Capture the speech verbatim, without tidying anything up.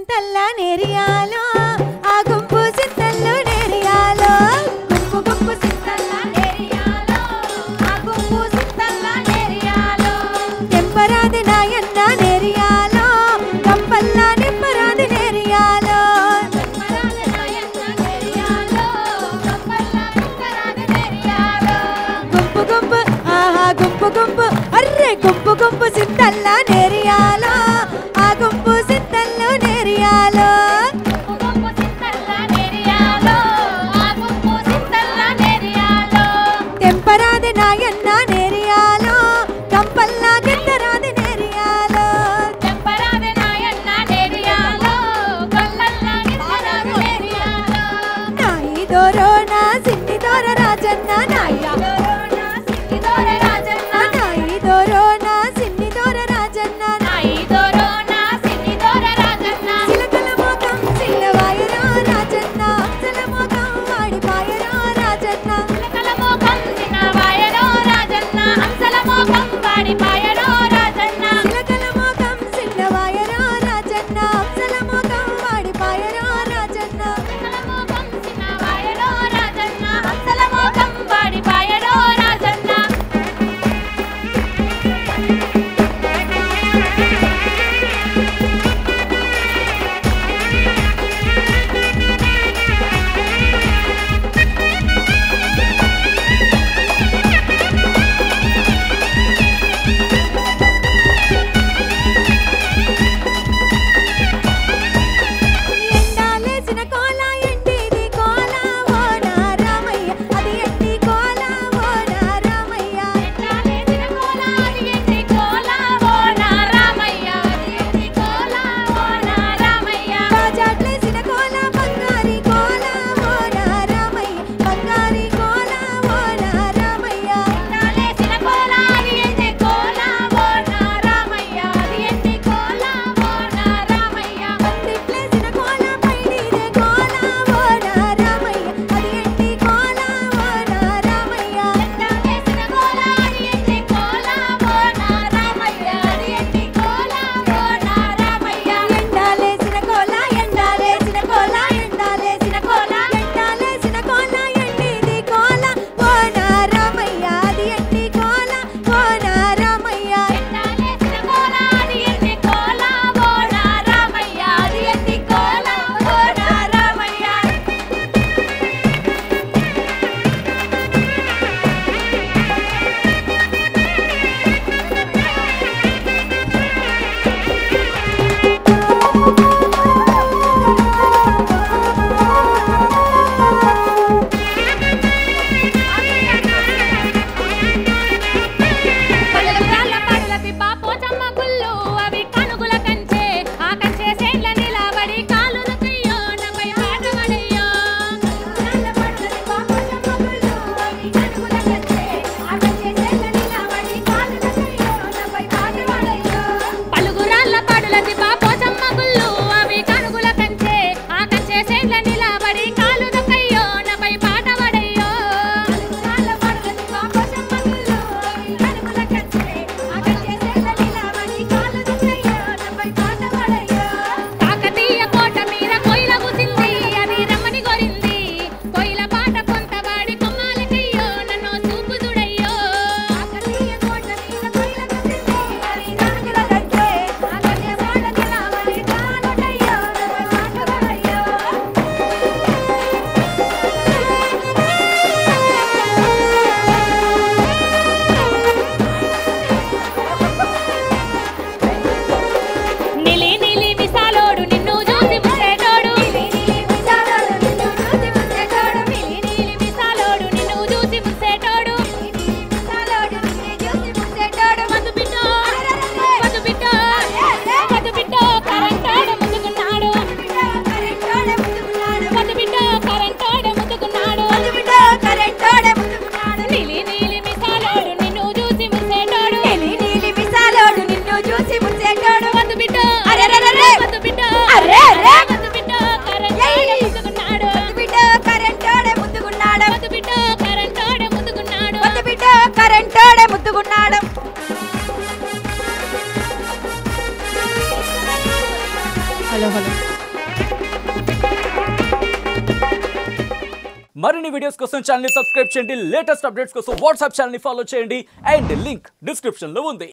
సింతల్లా నేరియాలో ఆ గుంపు సింతల్లో నేరియాలో గుంపు గుంపు సింతల్లా నేరియాలో ఆ గుంపు సింతల్లా నేరియాలో తెంపరాది నాయన్న నేరియాలో కంపల్లా నింపరాది నేరియాలో తెంపరాది నాయన్న నేరియాలో కంపల్లా నింపరాది నేరియాలో గుంపు గుంపు ఆహా గుంపు గుంపు అర్రే గుంపు గుంపు సింతల్లా నేరియాలో ఆ గుంపు సింతల్లో నేరియాలో గుంపు సింతల్లా నేరియాలో ఆ గుంపు సింతల్లా నేరియాలో తెంపరాది నాయన్న నేరియాలో కంపల్లా గిట్టరాది నేరియాలో తెంపరాది నాయన్న నేరియాలో కంపల్లా గిట్టరాది నేరియాలో నాయి దోరో నా సిన్ని దోర రాజన్న నాయి దోరో నా సిన్ని దోర రాజన్న నాయి దోరో నా సిన్ని దోర రాజన్న నాయి దోరో నా సిన్ని దోర రాజన్న చిలకల మోకం చిన్నవాయరో రాజన్న అచ్చల మోకం వాడిపాయరో రాజన్న చిలకల మోకం చిన్నవాయరో రాజన్న అచ్చల మోకం వాడిపాయరో రాజన్న చిలకల మోకం చిన్నవాయరో రాజన్న అచ్చల మోకం వాడిపాయరో రాజన్న చిలకల మోకం చిన్నవాయరో రాజన్న అచ్చల మోకం వాడిపాయరో రాజన్న ఎండాలేసిన కోల ఎండిది కోల ఓ నా రామయ్య అది ఎండి కోల ఓ నా రామయ్య ఎండాలేసిన కోల అది ఎండి కోల ఓ నా రామయ్య అది ఎండి కోల ఓ నా రామయ్య బాజాట్లేసిన కోల బంగారి కోల ఓ నా రామయ్య బంగారి కోల ఓ నా రామయ్య ఎండాలేసిన కోల అది ఎండి కోల ఓ నా రామయ్య అది ఎండి కోల ఓ నా రామయ్య పందిట్లేసిన కోల పైడిదే కోల ఓ నా రామయ్య అది ఎండి కోల ఓ నా రామయ్య ఎండాలేసిన కోల అది ఎండి కోల ఓ నా రామయ్య అది ఎండి కోల ఓ నా రామయ్య ఎండాలేసిన కోల ఎండాలేసిన కోల ఎండాలేసిన కోల ఎండాలేసిన కోల ఎండిది కోల ఓ నా రామయ్య అది ఎండి కోల ఓ నా రామయ్య ఎండాలేసిన కోల అది ఎండి కోల ఓ నా రామయ్య అది ఎండి కోల ఓ నా రామయ్య పల్లెల పడుల పిప్ప పోచమ్మ గుళ్ళు అవి కనుగుల కంచే ఆ కంచే సేన్ల నిలబడి కాలులు కయ్యో నపై పాట పడయ్యో పల్లెల పడుల పిప్ప పోచమ్మ గుళ్ళు అవి కనుగుల కంచే ఆ కంచే సేన్ల నిలబడి కాలులు కయ్యో నపై పాట పడయ్యో పలుగురాళ్ళ పడుల పిప్ప పోచమ్మ గుళ్ళు అవి కనుగుల కంచే ఆ కంచే సేన్ల నిలబడి కాలులు కయ్యో నపై పాట పడయ్యో పలుగురాళ్ళ పడుల పిప్ప పోచమ్మ గుళ్ళు అవి కనుగుల కంచే ఆ కంచే సేన్ల నిలబడి కాలులు కయ్యో నపై పాట పడయ్యో కాకతీయ కోట మీద కోయిల గుసింది అది రమ్మని గోరింది కోయిల పాట కొంతవాడి కొమ్మాలి కయ్యో నన్ను చూపు చూడయ్యో కాకతీయ కోట మీద కోయిల గుసింది అది కనుగుల కంచే ఆ కంచే సేన్ల నిలబడి కాలులు కయ్యో నపై పాట పడయ్యో నిలి నిలి విసాలోడు నిన్ను చూసి ముసేటోడు నిలి నిలి విసాలోడు నిన్ను చూసి ముసేటోడు నిలి నిలి విసాలోడు నిన్ను చూసి ముసేటోడు నిలి నిలి విసాలోడు నిన్ను చూసి ముసేటోడు మధు బిడ్డో మధు బిడ్డో మధు బిడ్డో కరెంటోడు ముందుకున్నాడు మధు బిడ్డో కరెంటోడు ముందుకున్నాడు మధు బిడ్డో కరెంటోడు ముందుకున్నాడు నిలి నిలి విసాలోడు నిన్ను చూసి ముసేటోడు నిలి నిలి విసాలోడు నిన్ను చూసి ముసేటోడు మధు బిడ్డో అరెరెరె మధు బిడ్డో అరెరె మధు బిడ్డో కరెంటోడు ముందుకున్నాడు మధు బిడ్డో కరెంటోడు ముందుకున్నాడు మధు బిడ్డో కరెంటోడు ముందుకున్నాడు మధు బిడ్డో కరెంటోడు ముద్దుకున్నాడు హలో హలో మరిన్ని వీడియోస్ కోసం ఛానల్ ని సబ్స్క్రైబ్ చేయండి, లేటెస్ట్ అప్డేట్స్ కోసం వాట్సాప్ ఛానల్ ని ఫాలో చేయండి అండ్ లింక్ డిస్క్రిప్షన్ లో ఉంది.